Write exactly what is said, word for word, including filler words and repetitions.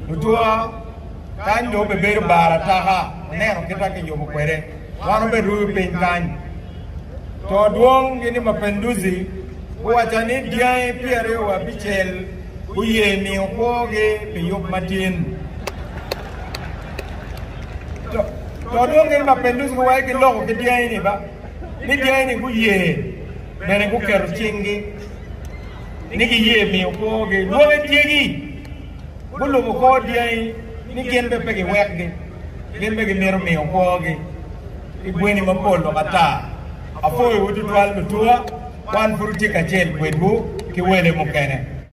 Lutua kan do be ber bara taha nero kita ke yo kwere wano be ru pe kan to duong ni Mapinduzi wachani dia piere wa bichel uye mi okoge be yo matin to to duong ni Mapinduzi wa ke logo ke dia ni ba ni dia ni kuye bere ku kero chingi ni ki ye mi okoge lo be tiegi bulu ko dia ni gembe pege wekge gembe ge mero me okoge igweni mapolo kata afoe wutu twal mutua kwan furuti kachel kwedu kiwele mukene